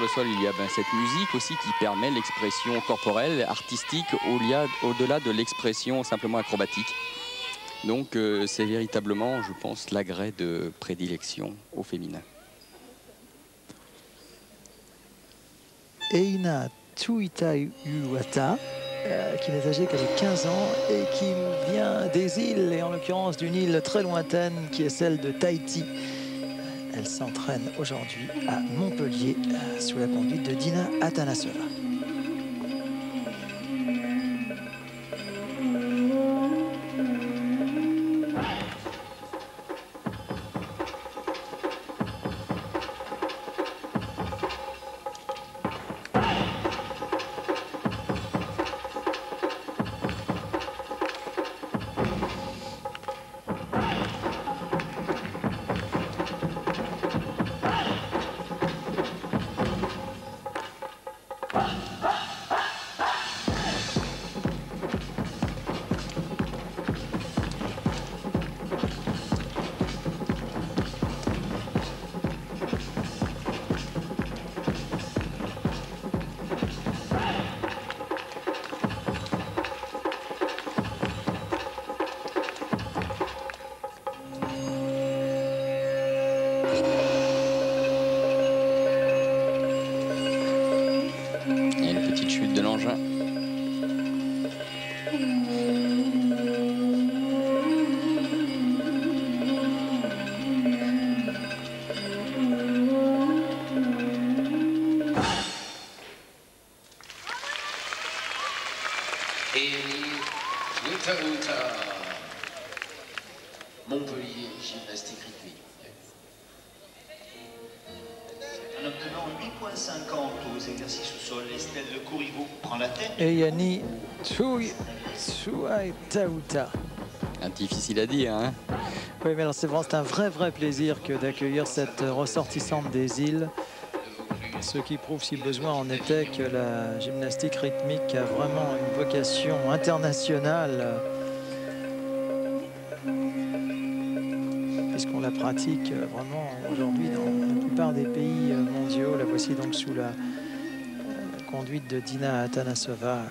le sol, il y a cette musique aussi qui permet l'expression corporelle, artistique, au-delà de l'expression simplement acrobatique. Donc c'est véritablement, je pense, l'agrès de prédilection au féminin. Eina Tuitauata, qui n'est âgée qu'à 15 ans et qui vient des îles, et en l'occurrence d'une île très lointaine qui est celle de Tahiti. Elle s'entraîne aujourd'hui à Montpellier sous la conduite de Dina Atanasova. Chute de l'engin. Montpellier, gymnastique rythmique. En obtenant 8,50 aux exercices au sol, Estelle Le Courriveau prend la tête. Et Yanni Tuitauata. Difficile à dire, hein. Oui, mais alors c'est un vrai plaisir que d'accueillir cette ressortissante des îles. Ce qui prouve, si besoin en était, que la gymnastique rythmique a vraiment une vocation internationale, puisqu'on la pratique vraiment aujourd'hui dans la plupart des pays mondiaux. La voici donc sous la conduite de Dina Atanasova.